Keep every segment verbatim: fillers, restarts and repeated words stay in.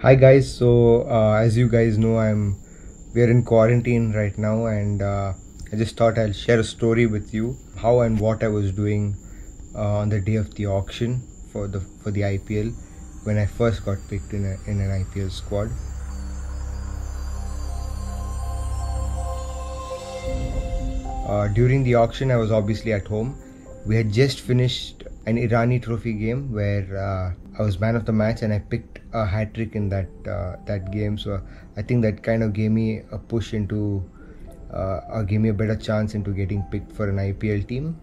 Hi guys, so uh, as you guys know, I'm we're in quarantine right now, and uh, I just thought I'll share a story with you how and what I was doing uh, on the day of the auction for the for the I P L when I first got picked in a, in an I P L squad. Uh, during the auction, I was obviously at home. We had just finished an Irani Trophy game where uh, I was man of the match, and I picked a hat trick in that uh, that game. So I think that kind of gave me a push into, uh, or gave me a better chance into getting picked for an I P L team.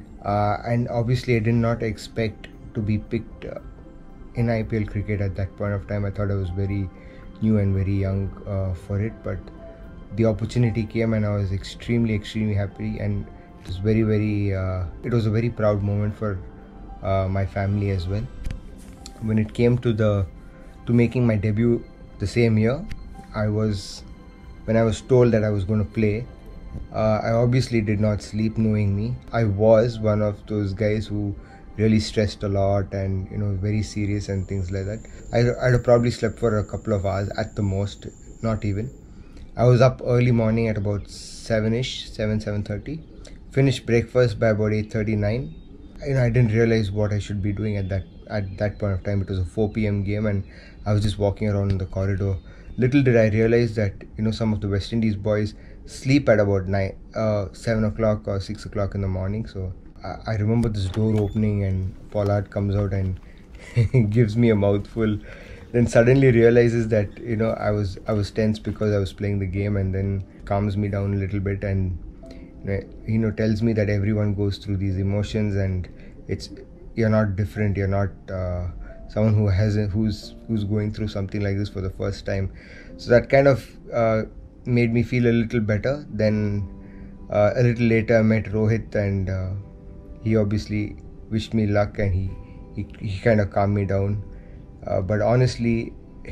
Uh, and obviously, I did not expect to be picked uh, in I P L cricket at that point of time. I thought I was very new and very young uh, for it, but the opportunity came and I was extremely extremely happy, and it was very very uh, it was a very proud moment for uh, my family as well. When it came to the to making my debut the same year, I was when I was told that I was going to play, uh, I obviously did not sleep. Knowing me, I was one of those guys who really stressed a lot and you know very serious and things like that. I, I'd have probably slept for a couple of hours at the most, not even. I was up early morning at about seven-ish, seven, seven thirty. Finished breakfast by about eight thirty-nine. You know, I didn't realize what I should be doing at that at that point of time. It was a four p m game, and I was just walking around in the corridor. Little did I realize that you know some of the West Indies boys sleep at about nine, uh, seven o'clock or six o'clock in the morning. So I, I remember this door opening, and Pollard comes out and gives me a mouthful. Then suddenly realizes that you know I was I was tense because I was playing the game, and then calms me down a little bit, and you know tells me that everyone goes through these emotions, and it's you're not different. You're not uh, someone who has who's who's going through something like this for the first time. So that kind of uh, made me feel a little better. Then uh, a little later I met Rohit, and uh, he obviously wished me luck, and he he, he kind of calmed me down. Uh, but honestly,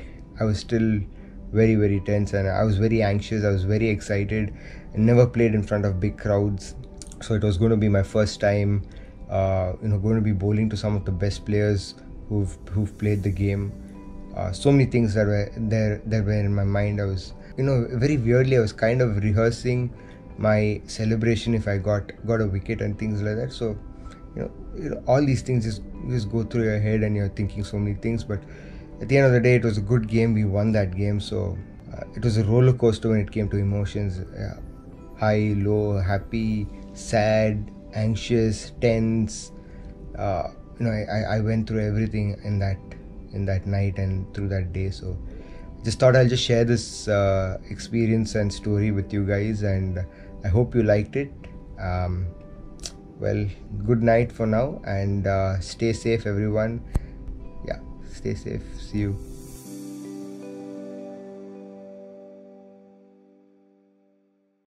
I was still very very tense, and I was very anxious. I was very excited. I never played in front of big crowds, so it was going to be my first time uh, you know going to be bowling to some of the best players who've who've played the game. Uh, so many things that were there that were in my mind. I was you know very weirdly I was kind of rehearsing my celebration if I got got a wicket and things like that. So you know, you know all these things just just go through your head, and you're thinking so many things. But at the end of the day, it was a good game. We won that game. So uh, it was a roller coaster when it came to emotions. Uh, high, low, happy, sad, anxious, tense. Uh, you know, I, I went through everything in that in that night and through that day. So just thought I'll just share this uh, experience and story with you guys, and I hope you liked it. Um, well, good night for now, and uh, stay safe everyone. Yeah, stay safe. See you.